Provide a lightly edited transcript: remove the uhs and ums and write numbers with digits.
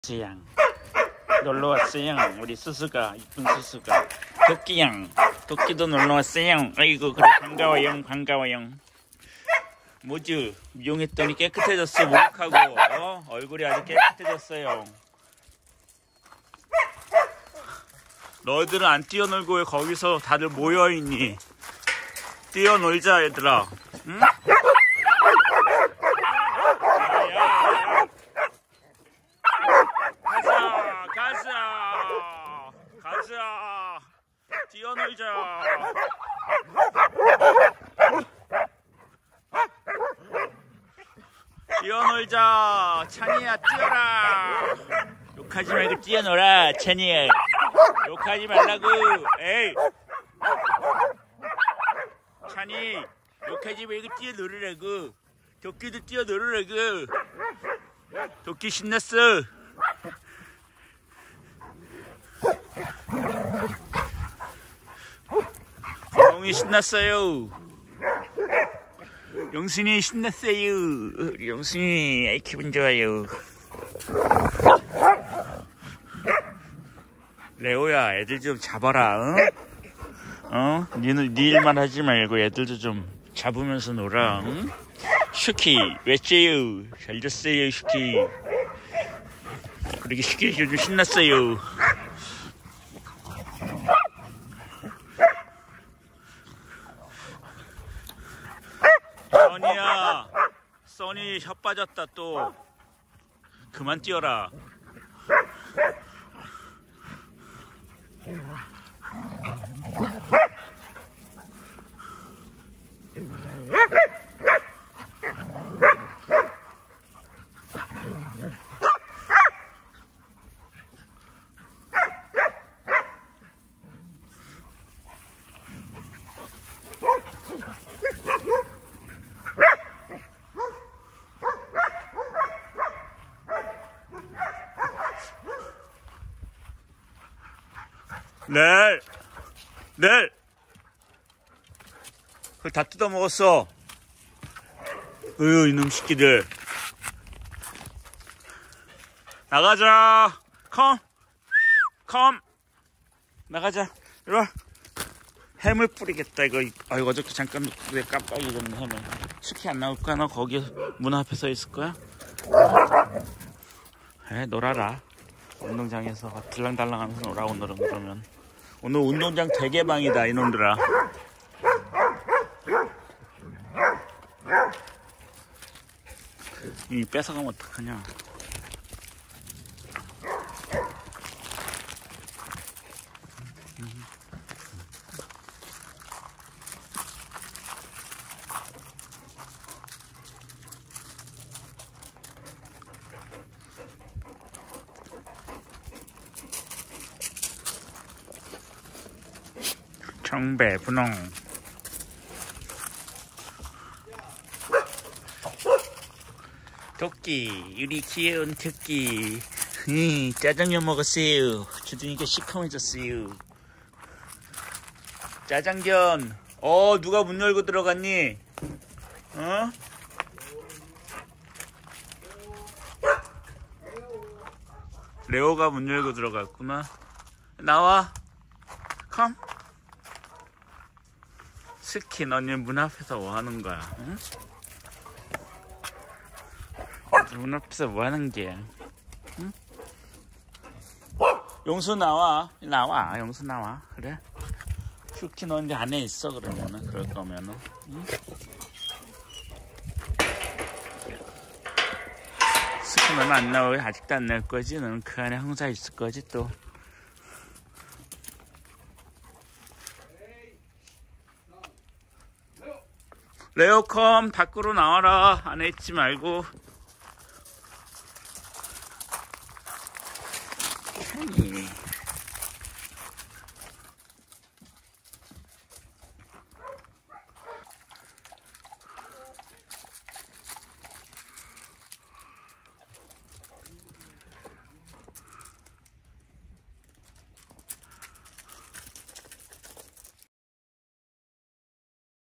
수양 놀러 왔어요. 우리 수수가, 이쁜 수수가. 토끼양, 토끼도 놀러 왔어요. 아이고, 그래, 반가워요, 반가워요. 뭐지? 미용했더니 깨끗해졌어, 목욕하고. 얼굴이 아주 깨끗해졌어요. 너희들은 안 뛰어놀고 왜 거기서 다들 모여있니? 뛰어놀자, 얘들아. 응? 가자! 뛰어놀자! 뛰어놀자! 찬이야, 뛰어라! 욕하지 말고 뛰어놀아, 찬이야. 욕하지 말라고. 에이! 찬이, 욕하지 말고 뛰어놀으라고. 도끼도 뛰어놀으라고. 도끼 신났어. 용이 신났어요. 용순이 신났어요. 용순이, 아이, 기분 좋아요. 레오야, 애들 좀 잡아라, 응? 네 일만 하지 말고 애들도 좀 잡으면서 놀아, 응? 슈키, 왜째요? 잘 잤어요, 슈키. 그렇게 슈키 좀 신났어요. 써니야, 써니 혀 빠졌다 또. 그만 뛰어라. 네. 그걸 다 뜯어 먹었어. 이놈 새끼들. 나가자. 컴. 나가자. 이리 와. 햄을 뿌리겠다, 이거. 아이고, 어저께 잠깐 왜 깜빡 잊었네, 햄을. 슈키 안 나올까? 너 거기 문 앞에 서 있을 거야? 그래, 놀아라. 운동장에서 들랑달랑 하면서 놀아, 오늘은. 그러면 오늘 운동장 대개방이다, 이놈들아. 이 뺏어가면 어떡하냐. 청배 분홍. 토끼, 우리 귀여운 토끼. 짜장면 먹었어요. 주둥이가 시커매졌어요. 짜장면. 누가 문 열고 들어갔니? 레오가 문 열고 들어갔구나. 나와. 컴. 스키, 너네 문 앞에서 뭐 하는 거야? 응? 문 앞에서 뭐 하는 게? 응? 용수 나와. 용수 나와. 그래? 슈키 너 이제 안에 있어, 그러면은. 그럴 거면은. 응? 스키 너는 안 나와. 아직도 안 날 거지? 너는 그 안에 항상 있을 거지, 또. 레오컴, 밖으로 나와라. 안에 있지 말고. 찬이.